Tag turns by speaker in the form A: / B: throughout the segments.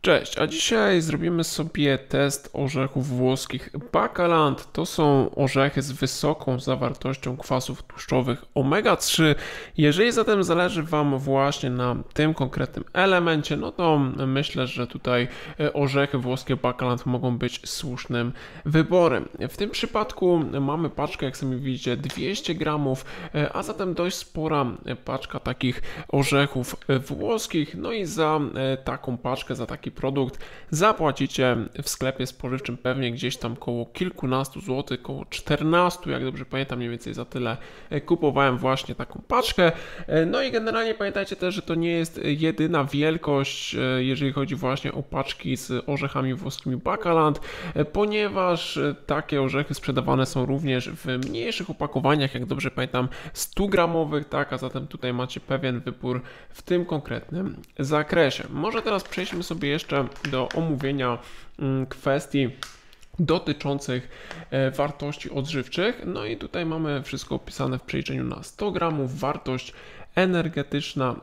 A: Cześć, a dzisiaj zrobimy sobie test orzechów włoskich Baccaland. To są orzechy z wysoką zawartością kwasów tłuszczowych omega-3. Jeżeli zatem zależy Wam właśnie na tym konkretnym elemencie, no to myślę, że tutaj orzechy włoskie Baccaland mogą być słusznym wyborem. W tym przypadku mamy paczkę, jak sami widzicie, 200 gramów, a zatem dość spora paczka takich orzechów włoskich. No i za taką paczkę, za taki produkt zapłacicie w sklepie spożywczym pewnie gdzieś tam koło kilkunastu złotych, koło 14, jak dobrze pamiętam, mniej więcej za tyle kupowałem właśnie taką paczkę. No i generalnie pamiętajcie też, że to nie jest jedyna wielkość, jeżeli chodzi właśnie o paczki z orzechami włoskimi Baccaland, ponieważ takie orzechy sprzedawane są również w mniejszych opakowaniach, jak dobrze pamiętam, 100 gramowych, tak, a zatem tutaj macie pewien wybór w tym konkretnym zakresie. Może teraz przejdźmy sobie jeszcze do omówienia kwestii dotyczących wartości odżywczych. No i tutaj mamy wszystko opisane w przeliczeniu na 100 gramów. Wartość energetyczna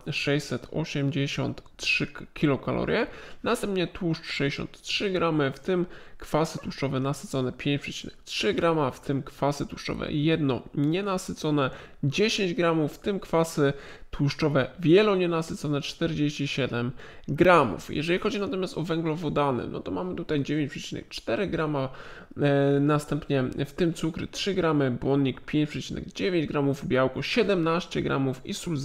A: 683 kilokalorie, następnie tłuszcz 63 gramy, w tym kwasy tłuszczowe nasycone 5,3 grama, w tym kwasy tłuszczowe jedno nienasycone 10 gramów, w tym kwasy tłuszczowe wielonienasycone 47 gramów. Jeżeli chodzi natomiast o węglowodany, no to mamy tutaj 9,4 grama, następnie w tym cukry 3 gramy, błonnik 5,9 gramów, białko 17 gramów i sól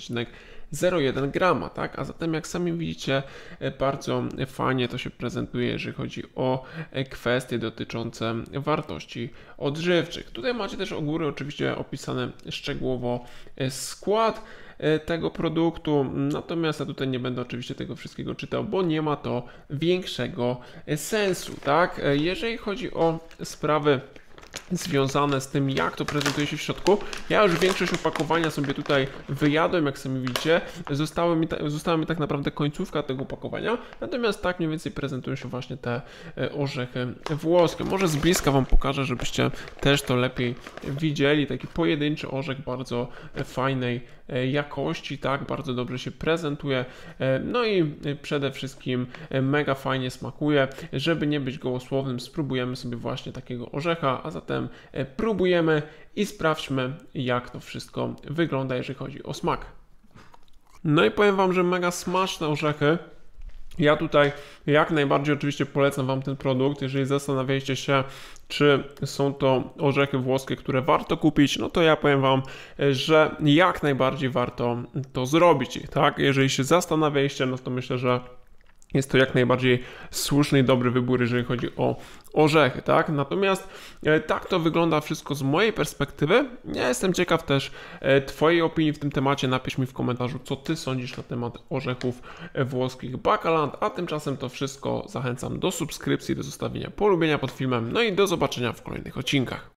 A: 0,01 grama, tak? A zatem jak sami widzicie, bardzo fajnie to się prezentuje, jeżeli chodzi o kwestie dotyczące wartości odżywczych. Tutaj macie też u góry oczywiście opisane szczegółowo skład tego produktu, natomiast ja tutaj nie będę oczywiście tego wszystkiego czytał, bo nie ma to większego sensu, tak? Jeżeli chodzi o sprawy związane z tym, jak to prezentuje się w środku. Ja już większość opakowania sobie tutaj wyjadłem, jak sami widzicie. Została mi tak naprawdę końcówka tego opakowania, natomiast tak mniej więcej prezentują się właśnie te orzechy włoskie. Może z bliska Wam pokażę, żebyście też to lepiej widzieli. Taki pojedynczy orzech bardzo fajnej jakości, tak, bardzo dobrze się prezentuje, no i przede wszystkim mega fajnie smakuje. Żeby nie być gołosłownym, spróbujemy sobie właśnie takiego orzecha, a zatem próbujemy i sprawdźmy, jak to wszystko wygląda, jeżeli chodzi o smak. No i powiem Wam, że mega smaczne orzechy. Ja tutaj jak najbardziej oczywiście polecam Wam ten produkt. Jeżeli zastanawiacie się, czy są to orzechy włoskie, które warto kupić, no to ja powiem Wam, że jak najbardziej warto to zrobić, tak? Jeżeli się zastanawialiście, no to myślę, że jest to jak najbardziej słuszny i dobry wybór, jeżeli chodzi o orzechy, tak? Natomiast tak to wygląda wszystko z mojej perspektywy. Ja jestem ciekaw też Twojej opinii w tym temacie. Napisz mi w komentarzu, co Ty sądzisz na temat orzechów włoskich Baccaland, a tymczasem to wszystko zachęcam do subskrypcji, do zostawienia polubienia pod filmem, no i do zobaczenia w kolejnych odcinkach.